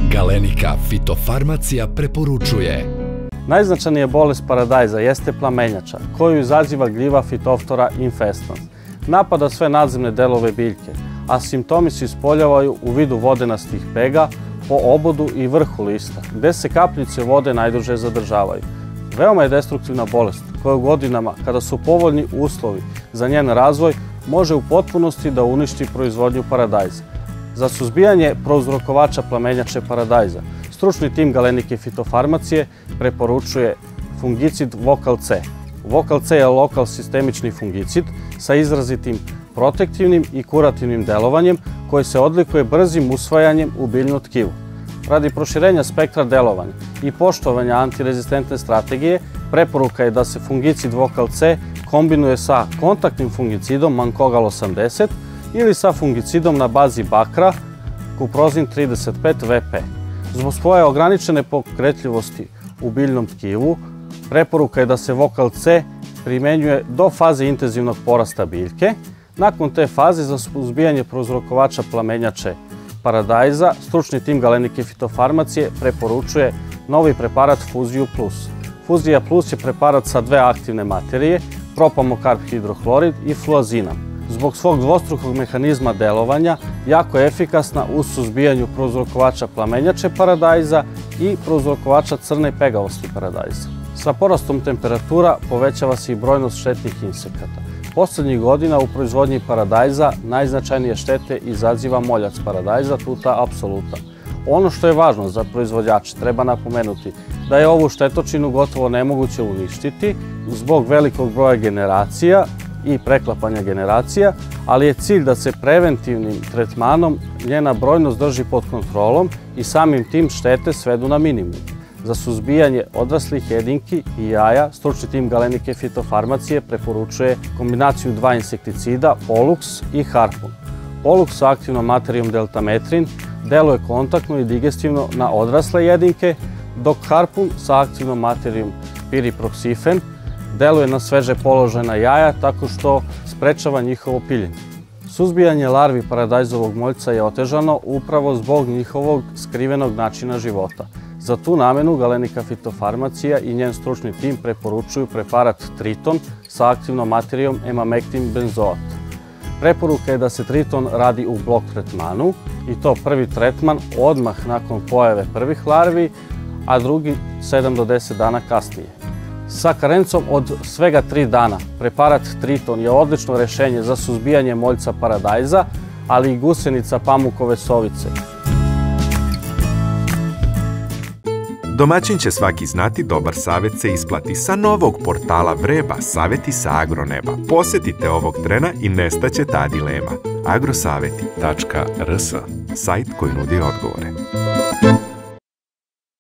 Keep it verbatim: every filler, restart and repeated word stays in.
Galenika fitofarmacija preporučuje. Najznačajnija bolest paradajza jeste plamenjača, koju izaziva gljiva Phytophthora infestans. Napada sve nadzemne delove biljke, a simptomi se ispoljavaju u vidu vodenastih pega po obodu i vrhu lista, gde se kapljice vode najduže zadržavaju. Veoma je destruktivna bolest koja u godinama, kada su povoljni uslovi za njen razvoj, može u potpunosti da uništi proizvodnju paradajza. Za suzbijanje prouzrokovača plamenjače paradajza, stručni tim Galenike fitofarmacije preporučuje fungicid Vokal C. Vokal C je lokal sistemični fungicid sa izrazitim protektivnim i kurativnim delovanjem koji se odlikuje brzim usvajanjem u biljnu tkivu. Radi proširenja spektra delovanja i poštovanja antirezistentne strategije, preporuka je da se fungicid Vokal C kombinuje sa kontaktnim fungicidom Mankogal osamdeset ili sa fungicidom na bazi bakra Kuprozin trideset pet V P. Zbog svoje ograničene pokretljivosti u biljnom tkivu, preporuka je da se Vokal C primenjuje do faze intenzivnog porasta biljke. Nakon te faze za suzbijanje prouzrokovača plamenjače paradajza, stručni tim Galenike fitofarmacije preporučuje novi preparat Fuziju Plus. Fuzija Plus je preparat sa dve aktivne materije, propamokarp hidrohlorid i fluazinam. Zbog svog dvostrukog mehanizma delovanja, jako je efikasna u suzbijanju prouzrokovača plamenjače paradajza i prouzrokovača crne pegavosti paradajza. Sa porastom temperatura povećava se i brojnost štetnih insekata. Poslednjih godina u proizvodnji paradajza najznačajnije štete izaziva moljac paradajza, Tuta absoluta. Ono što je važno za proizvođače, treba napomenuti da je ovu štetočinu gotovo nemoguće uništiti zbog velikog broja generacija i preklapanja generacija, ali je cilj da se preventivnim tretmanom njena brojnost drži pod kontrolom i samim tim štete svedu na minimum. Za suzbijanje odraslih jedinki i jaja, stručni tim Galenike fitofarmacije preporučuje kombinaciju dva insekticida Pollux i Harpun. Pollux sa aktivnom materijom deltametrin deluje kontaktno i digestivno na odrasle jedinke, dok Harpun sa aktivnom materijom piriproksifen deluje na sveže položena jaja tako što sprečava njihovo piljenje. Suzbijanje larvi paradajzovog moljca je otežano upravo zbog njihovog skrivenog načina života. Za tu namenu Galenika fitofarmacija i njen stručni tim preporučuju preparat Triton sa aktivnom materijom emamektin benzoat. Preporuka je da se Triton radi u blok tretmanu i to prvi tretman odmah nakon pojave prvih larvi, a drugi sedam do deset dana kasnije. Sa karencom od svega tri dana, preparat Triton je odlično rešenje za suzbijanje moljca paradajza, ali i gusenica pamukove sovice. Domaćin će svaki znati, dobar savjet se isplati. Sa novog portala Vreba, savjeti sa agroneba. Posetite ovog trena i nestaće ta dilema. agrosaveti tačka r s, sajt koji nudi odgovore.